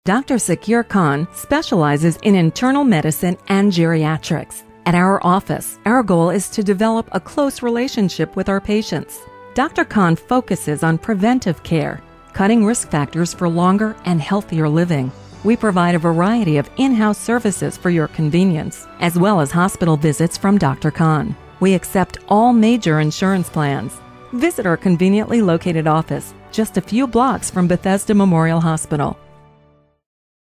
Dr. Zakir Khan specializes in internal medicine and geriatrics. At our office, our goal is to develop a close relationship with our patients. Dr. Khan focuses on preventive care, cutting risk factors for longer and healthier living. We provide a variety of in-house services for your convenience, as well as hospital visits from Dr. Khan. We accept all major insurance plans. Visit our conveniently located office just a few blocks from Bethesda Memorial Hospital.